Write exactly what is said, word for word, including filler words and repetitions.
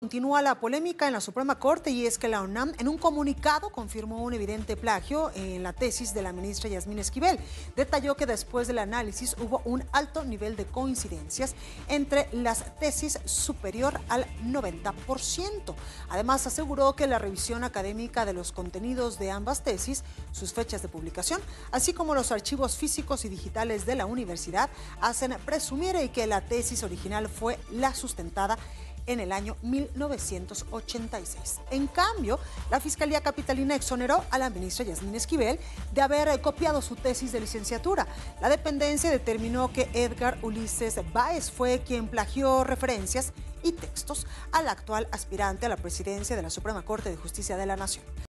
Continúa la polémica en la Suprema Corte y es que la UNAM en un comunicado confirmó un evidente plagio en la tesis de la ministra Yasmín Esquivel. Detalló que después del análisis hubo un alto nivel de coincidencias entre las tesis superior al noventa por ciento. Además aseguró que la revisión académica de los contenidos de ambas tesis, sus fechas de publicación, así como los archivos físicos y digitales de la universidad hacen presumir que la tesis original fue la sustentada en el año mil novecientos ochenta y seis. En cambio, la Fiscalía Capitalina exoneró a la ministra Yasmín Esquivel de haber copiado su tesis de licenciatura. La dependencia determinó que Edgar Ulises Báez fue quien plagió referencias y textos al actual aspirante a la presidencia de la Suprema Corte de Justicia de la Nación.